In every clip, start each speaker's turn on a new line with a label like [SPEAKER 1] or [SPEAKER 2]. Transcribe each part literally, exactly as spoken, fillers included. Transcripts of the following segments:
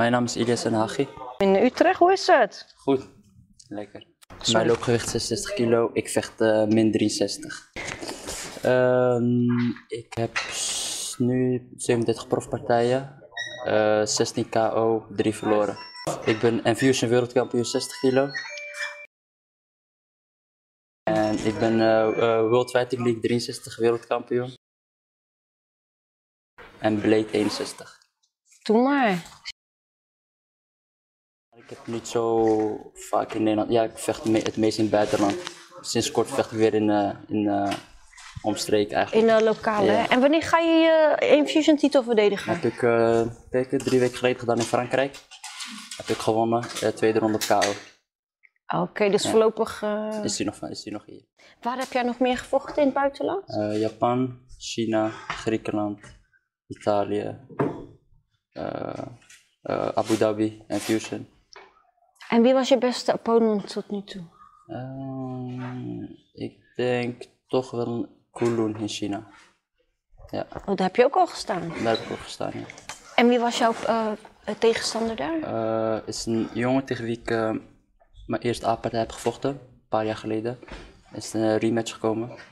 [SPEAKER 1] Mijn naam is Ilyas Enhagi.
[SPEAKER 2] In Utrecht, hoe is het?
[SPEAKER 1] Goed, lekker.
[SPEAKER 2] Sorry.
[SPEAKER 1] Mijn loopgewicht is zesenzestig kilo, ik vecht uh, min drieënzestig. Uh, ik heb nu zevenendertig profpartijen, uh, zestien K O, drie verloren. Ik ben Enfusion wereldkampioen zestig kilo. En ik ben uh, uh, World Fighting League drieënzestig wereldkampioen. En Blade eenenzestig.
[SPEAKER 2] Doe maar.
[SPEAKER 1] Ik heb niet zo vaak in Nederland, ja ik vecht me het meest in het buitenland. Sinds kort vecht ik weer in, uh, in uh, omstreken eigenlijk.
[SPEAKER 2] In de lokale,
[SPEAKER 1] Ja.
[SPEAKER 2] hè? En wanneer ga je je Enfusion titel verdedigen?
[SPEAKER 1] Heb ik uh, kijken, drie weken geleden gedaan in Frankrijk. Heb ik gewonnen, uh, tweede ronde op K O.
[SPEAKER 2] Oké, okay, dus
[SPEAKER 1] ja.
[SPEAKER 2] voorlopig... Uh...
[SPEAKER 1] Is die nog, is die nog hier.
[SPEAKER 2] Waar heb jij nog meer gevochten in het buitenland?
[SPEAKER 1] Uh, Japan, China, Griekenland, Italië, uh, uh, Abu Dhabi, Enfusion.
[SPEAKER 2] En wie was je beste opponent tot nu toe?
[SPEAKER 1] Uh, ik denk toch wel Kulun in China. Ja.
[SPEAKER 2] Oh, daar heb je ook al gestaan?
[SPEAKER 1] Daar heb ik ook gestaan, ja.
[SPEAKER 2] En wie was jouw uh, tegenstander daar?
[SPEAKER 1] Het uh, is een jongen tegen wie ik uh, mijn eerste A-partij heb gevochten, een paar jaar geleden. Er is een rematch gekomen. Uh,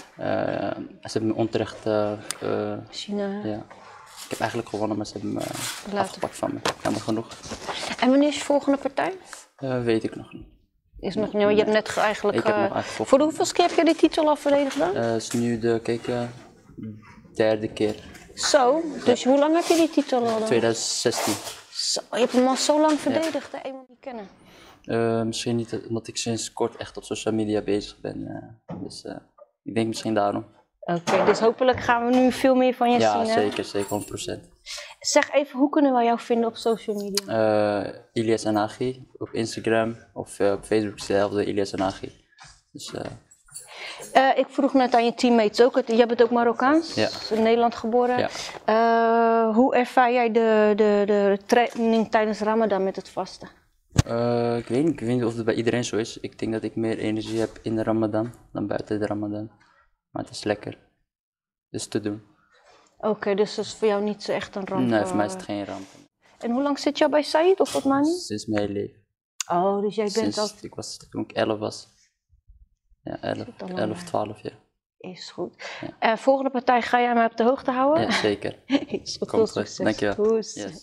[SPEAKER 1] ze hebben me onterecht... Uh, uh,
[SPEAKER 2] China.
[SPEAKER 1] Ja. Ik heb eigenlijk gewonnen, maar ze hebben me uh, afgepakt van me. Jammer genoeg.
[SPEAKER 2] En wanneer is je volgende partij?
[SPEAKER 1] Uh, weet ik nog niet.
[SPEAKER 2] Is nog niet, je hebt net eigenlijk...
[SPEAKER 1] Ik heb
[SPEAKER 2] uh,
[SPEAKER 1] nog eigenlijk
[SPEAKER 2] voor de hoeveelste keer heb je die titel al verdedigd dan?
[SPEAKER 1] Het uh, is nu de kijk, uh, derde keer.
[SPEAKER 2] Zo, dus ja. Hoe lang heb je die titel al dan?
[SPEAKER 1] twintig zestien.
[SPEAKER 2] Zo, je hebt hem al zo lang verdedigd, ja. Hè? Eenmaal niet kennen.
[SPEAKER 1] Uh, misschien niet omdat ik sinds kort echt op social media bezig ben. Uh, dus uh, ik denk misschien daarom.
[SPEAKER 2] Oké, okay, dus hopelijk gaan we nu veel meer van je
[SPEAKER 1] ja,
[SPEAKER 2] zien.
[SPEAKER 1] Ja, zeker, zeker, honderd procent.
[SPEAKER 2] Zeg even, hoe kunnen we jou vinden op social media?
[SPEAKER 1] Uh, Ilyas Enhagi op Instagram of uh, op Facebook hetzelfde, Ilyas Enhagi. Dus, uh...
[SPEAKER 2] uh, ik vroeg net aan je teammates ook, jij bent ook Marokkaans,
[SPEAKER 1] ja.
[SPEAKER 2] In Nederland geboren.
[SPEAKER 1] Ja.
[SPEAKER 2] Uh, hoe ervaar jij de, de, de training tijdens Ramadan met het vasten?
[SPEAKER 1] Uh, ik, weet niet, ik weet niet of het bij iedereen zo is. Ik denk dat ik meer energie heb in de Ramadan dan buiten de Ramadan. Maar het is lekker. Dus te doen.
[SPEAKER 2] Oké, okay, dus dat is voor jou niet echt een ramp?
[SPEAKER 1] Nee, voor mij is het geen ramp.
[SPEAKER 2] En hoe lang zit je al bij Said of wat maar niet?
[SPEAKER 1] Sinds mijn hele leven.
[SPEAKER 2] Oh, dus jij bent
[SPEAKER 1] Sinds
[SPEAKER 2] al...
[SPEAKER 1] ik was, toen ik elf was. Ja, elf, elf, twaalf jaar.
[SPEAKER 2] Is goed.
[SPEAKER 1] Ja.
[SPEAKER 2] Uh, volgende partij ga jij mij op de hoogte houden?
[SPEAKER 1] Ja, zeker.
[SPEAKER 2] Is goed.
[SPEAKER 1] Komt goed. Dankjewel. Yes.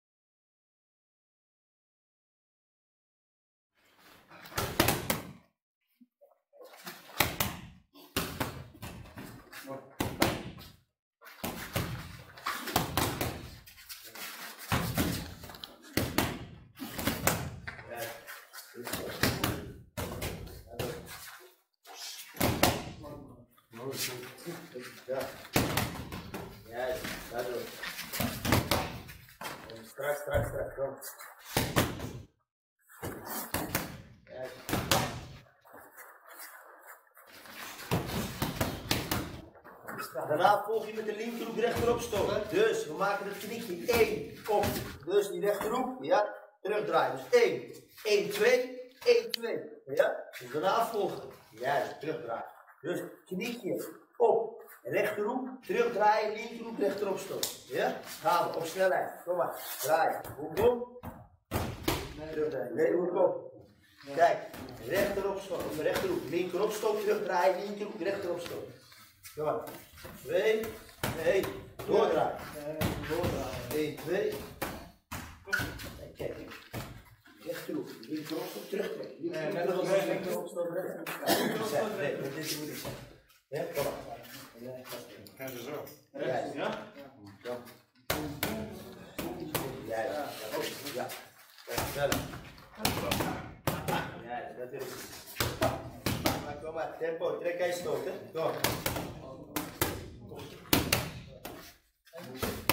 [SPEAKER 3] Ja. Juist, daardoor. Straks, straks, straks, kom. Juist. Daarna volg je met de linkerhoek rechterop stoten. Dus we maken het knikje één op. Dus die rechterhoek, ja, terugdraaien. Dus één, één, twee, één, twee. Ja, dus daarna volgen. Juist, terugdraaien. Dus knikje op. Rechterhoek, terugdraaien, linkerhoek, rechterop stoten. Ja? Gaan we op snelheid. Kom maar. Draaien. Hoek om. Terugdraaien. Nee, hoek op. Kijk. Rechterop stoten. Rechterhoek, linkerop stoten, terugdraaien, linkerhoek, rechterop stoten. Kom maar. Twee. Nee. Doordraaien. Eén, twee. Kijk. Rechterhoek, linkerop stoten, terugdraaien. Linkerhoek, rechterop stoten, rechterhoek. Nee, dit is hoe ik zeg. Ja, kom maar.
[SPEAKER 4] Gaan ze zo?
[SPEAKER 3] Ja? Ja. Ja, ja. Ja. Sneller. Ja, dat is het. Maar kom maar, tempo, trek hij stoot, hè. Kom.